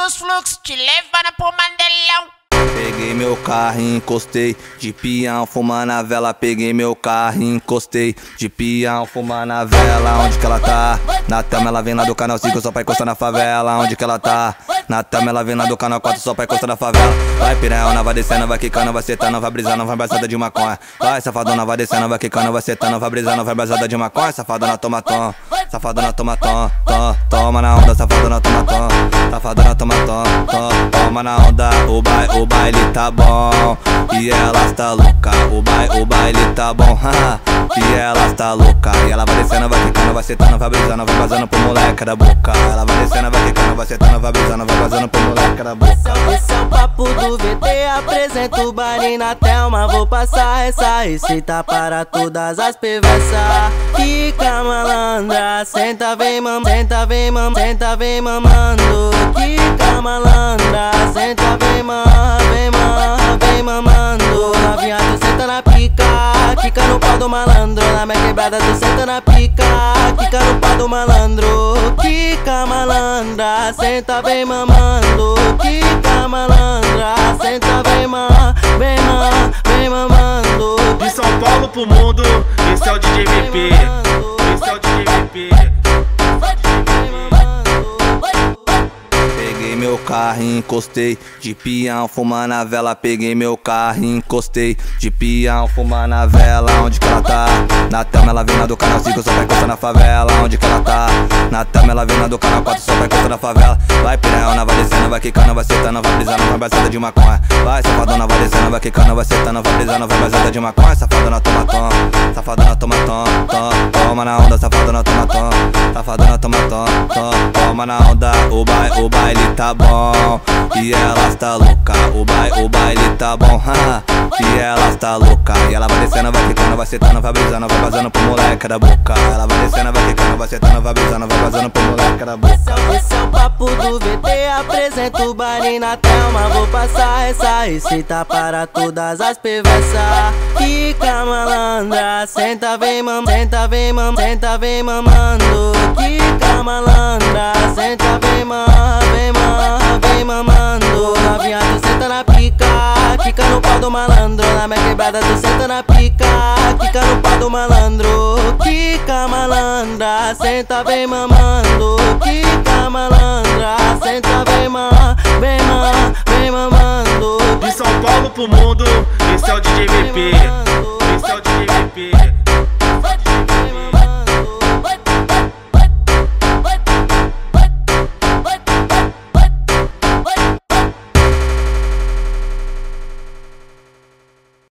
dos fluxos, te levando pro Mandelão. Peguei meu carro e encostei, de peão fumando a vela. Peguei meu carro e encostei, de peão fumando a vela. Onde que ela tá? Na tama ela vem lá do canal 5 só pra encostar na favela. Onde que ela tá? Na tama ela vem lá do canal 4 só pra encostar na favela. Vai piranha, vai descendo, vai quicando, vai setando, vai brisando, vai brasada de maconha. Vai safadona, vai descendo, vai quicando, vai setando, vai brisando, vai brasada de maconha. Safadona toma tom, safadona toma tom, tom, toma na onda, safadona toma tom, safadona toma tom, tom, toma na onda. O baile tá bom e elas tá louca. O baile tá bom, e elas tá louca. E ela vai descendo, vai quicando, vai setando, vai brisando, vai vazando pro moleque da boca. Ela vai descendo, vai quicando, vai setando, vai brisando, vai vazando pro moleque da boca. Esse é o papo do VT, apresento o baile na Thelma. Vou passar essa receita para todas as perversas. Fica malandra, senta, vem mamando, senta, vem mamando, senta, vem mamando. Fica malandra, senta, vem mamando, vem mamando. Novinha, tu senta na pica, quica no pau do malandro. Na minha quebrada tu senta na pica, quica no pau do malandro. Quica malandra, senta, vem mamando. Quica malandra, senta, vem mamando. De São Paulo pro mundo, esse é o DJ VP. Esse é o DJ VP. Peguei meu carro e encostei, de peão fumando a vela. Peguei meu carro e encostei, de peão fumando a vela. Onde que ela tá? Na tama ela vem lá do canal 5 só pra encostar na favela. Onde que ela tá? Na tama ela vem lá do canal 4 só pra encostar na favela. Vai piranha, vai descendo, vai quicando, vai setando, vai brisando, vai brasada de maconha. Vai safadona, vai descendo, vai quicando, vai setando, vai brisando, vai brasada de maconha. Safadona toma tom, safadona toma tom, tom, toma na onda, safadona toma tom, safadona toma tom, tom, toma na onda. O baile tá bom e elas tá louca. O baile tá bom, e elas tá louca. E ela vai descendo, vai quicando, vai setando, vai brisando, vai vazando pro moleque da boca. Ela vai descendo, vai quicando, vai setando, vai brisando, vai vazando pro moleque da boca. Esse é o papo do VT, apresento o baile na Thelma. Vou passar essa receita para todas as perversas. Fica malandra, senta, vem mamando, senta, vem mamando, senta, vem mamando. Fica malandra, senta, vem mamando. Novinha, tu senta na pica, quica no pau do malandro. Na minha quebrada tu senta na pica, quica no pau do malandro. Quica malandra, senta, vem mamando. Quica malandra, senta, vem mamando. De São Paulo pro mundo, esse é o DJ VP.